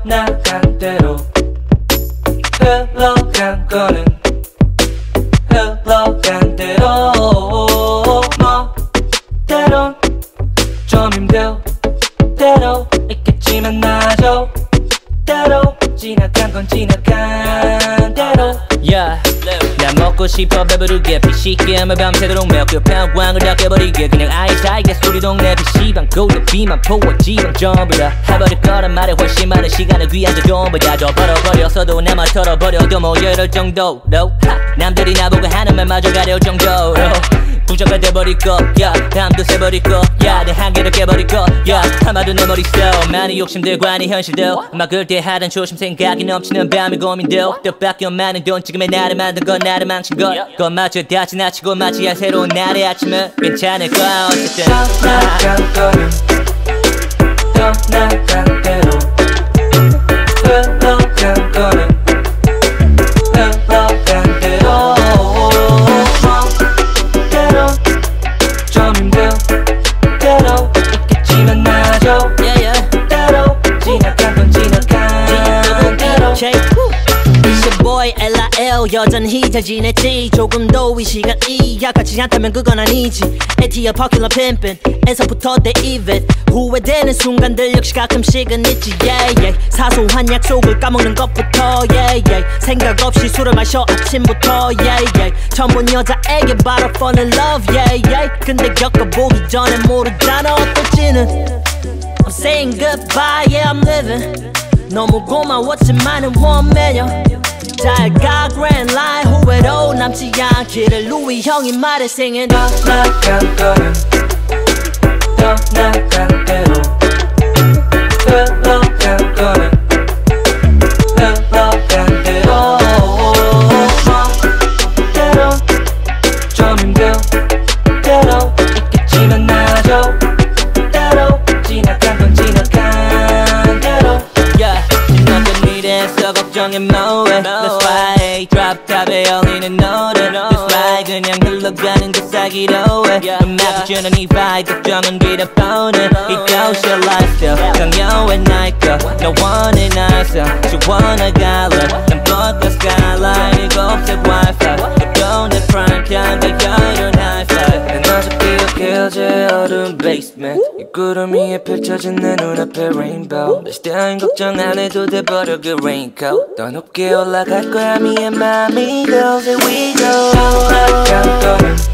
떠나간 대로 흘러간 거는 흘러간 대로 뭐 때론 좀 힘들 때로 있겠지만 나죠 때로 지나간 건 지나간 대로 나 먹고 싶어 배부르게 피식게 하며 밤새도록 매혹급한 왕을 다 깨버리게 그냥 아예 사이게 소리 동네 PC방 고도 비만 포와 지방 전부 다 해버릴 거란 말에 훨씬 많은 시간을 귀한 자동보다 더 벌어버렸어도 나만 털어버려도 뭐 이럴 정도로 남들이 나보고 하는 말마저 가려울 정도로 부정가 돼버릴 거야 다음도 새버릴 거야 내 한계를 깨버릴 거야 아마도 내 머릿속 많이 욕심들과 아닌 현실도 막을 때 하던 조심 생각이 넘치는 밤의 고민도 뜻밖의 많은 돈 지금의 나를 만든 건 나를 망친 것마저 다 지나치고 맞이할 새로운 날의 아침은 괜찮을 거야 어쨌든 떠나간 거는 떠나간 대로 흘러간 거는 흘러간 대로 좀 힘들 때로 있겠지만 나죠 때로 지나간 건 지나간 대로 It's your boy LIL 여전히 잘 지냈지 조금 더 이 시간이 약하지 않다면 그건 아니지 ATL popular pimpin' 에서부터 the event 후회되는 순간들 역시 가끔씩은 있지 사소한 약속을 까먹는 것부터 생각 없이 술을 마셔 아침부터 처음 본 여자에게 바로 fall in love 근데 겪어보기 전에 모르잖아 어떨지는 I'm saying goodbye yeah I'm living 너무 고마웠지만은 원매여 잘가 grand line 후회로 남지 않기를 루이 형이 말해 singing 떠나간 거는 떠나간 대로 흘러간 거는 흘러간 대로 때론 좀 힘들 때로 있겠지만 나죠 때로 지나간 건 지나간 대로 지나간 미래에서 걱정해 뭐해 That's why drop 탑에 열리는 노래 That's why 그냥 흘러가는 그 사기로 해 음악이 주는 이 vibe 걱정은 뒤로 보내 이것이 lifestyle 강요해 나의 거너 원해 나에서 시원하갈래 난 볼까 skyline 일곱색 wifi 뜨거운 내 prime time 다 이런 high five 난 어차피 어제 어두운 basement 이 구름 위에 펼쳐진 내 눈앞에 rainbow 다시 대한 걱정 안 해도 돼버려 그 raincoat 더 높게 올라갈 거야 me and my amigos here we go 올라간 거는